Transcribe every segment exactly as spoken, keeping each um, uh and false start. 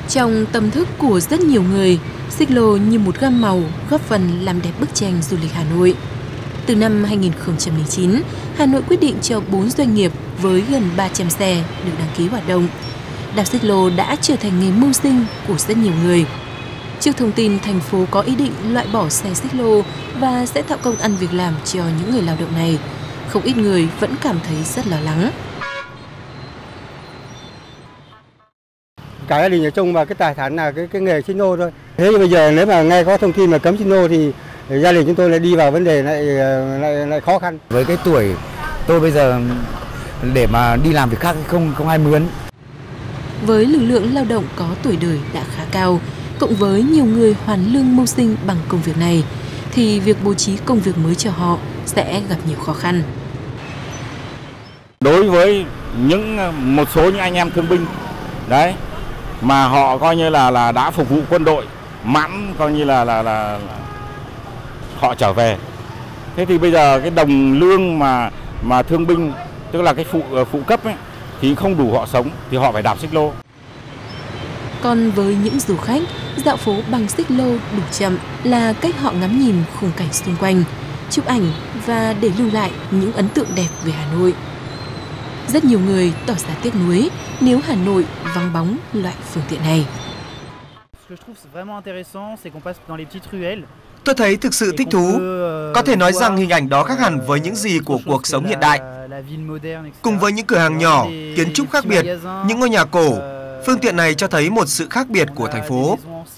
Trong tâm thức của rất nhiều người, xích lô như một gam màu góp phần làm đẹp bức tranh du lịch Hà Nội. Từ năm hai nghìn không trăm lẻ chín, Hà Nội quyết định cho bốn doanh nghiệp với gần ba trăm xe được đăng ký hoạt động. Đạp xích lô đã trở thành nghề mưu sinh của rất nhiều người. Trước thông tin thành phố có ý định loại bỏ xe xích lô và sẽ tạo công ăn việc làm cho những người lao động này, không ít người vẫn cảm thấy rất lo lắng. Cả gia đình ở chung và cái tài sản là cái cái nghề xích lô thôi. Thế nhưng bây giờ nếu mà nghe có thông tin mà cấm xích lô thì gia đình chúng tôi lại đi vào vấn đề lại lại, lại khó khăn. Với cái tuổi tôi bây giờ để mà đi làm việc khác không không ai mướn. Với lực lượng lao động có tuổi đời đã khá cao, cộng với nhiều người hoàn lương mưu sinh bằng công việc này, thì việc bố trí công việc mới cho họ sẽ gặp nhiều khó khăn. Đối với những một số những anh em thương binh đấy mà họ coi như là là đã phục vụ quân đội mãn coi như là là là, là họ trở về. Thế thì bây giờ cái đồng lương mà mà thương binh tức là cái phụ phụ cấp ấy thì không đủ họ sống thì họ phải đạp xích lô. Còn với những du khách, dạo phố bằng xích lô đủ chậm là cách họ ngắm nhìn khung cảnh xung quanh, chụp ảnh và để lưu lại những ấn tượng đẹp về Hà Nội. Rất nhiều người tỏ ra tiếc nuối nếu Hà Nội vắng bóng loại phương tiện này. Tôi thấy thực sự thích thú. Có thể nói rằng hình ảnh đó khác hẳn với những gì của cuộc sống hiện đại. Cùng với những cửa hàng nhỏ, kiến trúc khác biệt, những ngôi nhà cổ, phương tiện này cho thấy một sự khác biệt của thành phố.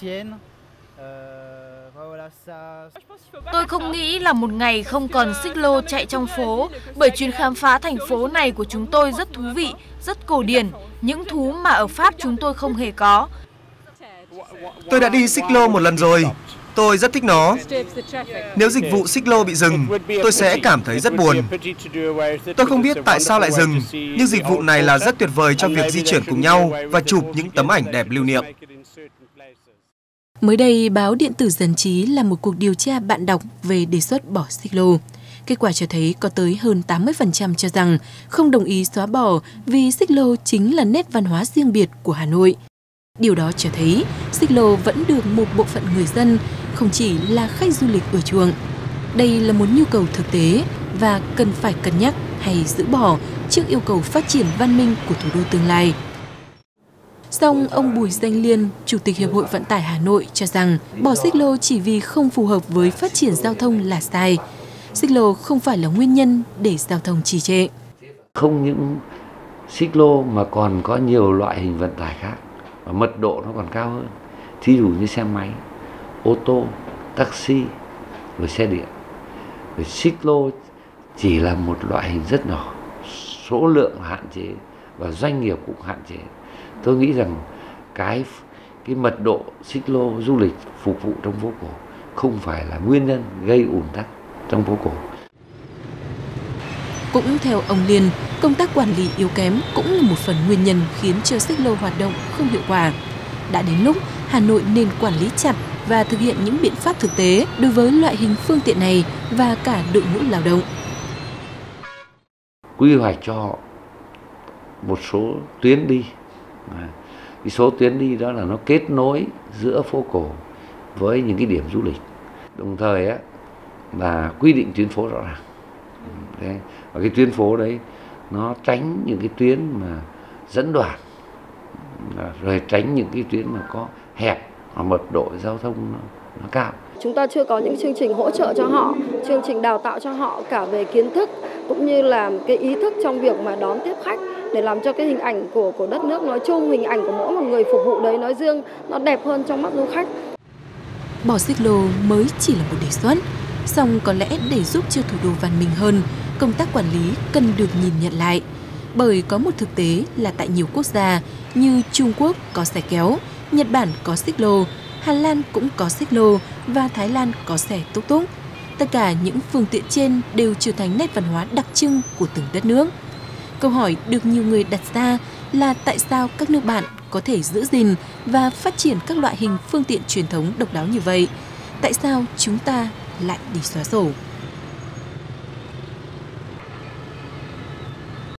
Tôi không nghĩ là một ngày không còn xích lô chạy trong phố, bởi chuyến khám phá thành phố này của chúng tôi rất thú vị, rất cổ điển, những thú mà ở Pháp chúng tôi không hề có. Tôi đã đi xích lô một lần rồi, tôi rất thích nó. Nếu dịch vụ xích lô bị dừng, tôi sẽ cảm thấy rất buồn. Tôi không biết tại sao lại dừng, nhưng dịch vụ này là rất tuyệt vời cho việc di chuyển cùng nhau và chụp những tấm ảnh đẹp lưu niệm. Mới đây, báo điện tử Dân trí làm một cuộc điều tra bạn đọc về đề xuất bỏ xích lô. Kết quả cho thấy có tới hơn tám mươi phần trăm cho rằng không đồng ý xóa bỏ vì xích lô chính là nét văn hóa riêng biệt của Hà Nội. Điều đó cho thấy xích lô vẫn được một bộ phận người dân, không chỉ là khách du lịch ưa chuộng. Đây là một nhu cầu thực tế và cần phải cân nhắc hay giữ bỏ trước yêu cầu phát triển văn minh của thủ đô tương lai. Song ông Bùi Danh Liên, Chủ tịch Hiệp hội Vận tải Hà Nội cho rằng bỏ xích lô chỉ vì không phù hợp với phát triển giao thông là sai. Xích lô không phải là nguyên nhân để giao thông trì trệ. Không những xích lô mà còn có nhiều loại hình vận tải khác và mật độ nó còn cao hơn. Thí dụ như xe máy, ô tô, taxi, rồi xe điện. Rồi xích lô chỉ là một loại hình rất nhỏ, số lượng hạn chế và doanh nghiệp cũng hạn chế. Tôi nghĩ rằng cái cái mật độ xích lô du lịch phục vụ trong phố cổ không phải là nguyên nhân gây ùn tắc trong phố cổ. Cũng theo ông Liên, công tác quản lý yếu kém cũng là một phần nguyên nhân khiến cho xích lô hoạt động không hiệu quả. Đã đến lúc Hà Nội nên quản lý chặt và thực hiện những biện pháp thực tế đối với loại hình phương tiện này và cả đội ngũ lao động. Quy hoạch cho họ một số tuyến đi. Cái số tuyến đi đó là nó kết nối giữa phố cổ với những cái điểm du lịch. Đồng thời á, là quy định tuyến phố rõ ràng. Đấy. Và cái tuyến phố đấy nó tránh những cái tuyến mà dẫn đoàn, rồi tránh những cái tuyến mà có hẹp và mật độ giao thông nó, nó cao. Chúng ta chưa có những chương trình hỗ trợ cho họ, chương trình đào tạo cho họ cả về kiến thức cũng như là cái ý thức trong việc mà đón tiếp khách, để làm cho cái hình ảnh của của đất nước nói chung, hình ảnh của mỗi một người phục vụ đấy nói riêng nó đẹp hơn trong mắt du khách. Bỏ xích lô mới chỉ là một đề xuất, song có lẽ để giúp cho thủ đô văn minh hơn, công tác quản lý cần được nhìn nhận lại. Bởi có một thực tế là tại nhiều quốc gia như Trung Quốc có xe kéo, Nhật Bản có xích lô, Hà Lan cũng có xích lô và Thái Lan có xe túc túc. Tất cả những phương tiện trên đều trở thành nét văn hóa đặc trưng của từng đất nước. Câu hỏi được nhiều người đặt ra là tại sao các nước bạn có thể giữ gìn và phát triển các loại hình phương tiện truyền thống độc đáo như vậy? Tại sao chúng ta lại đi xóa sổ?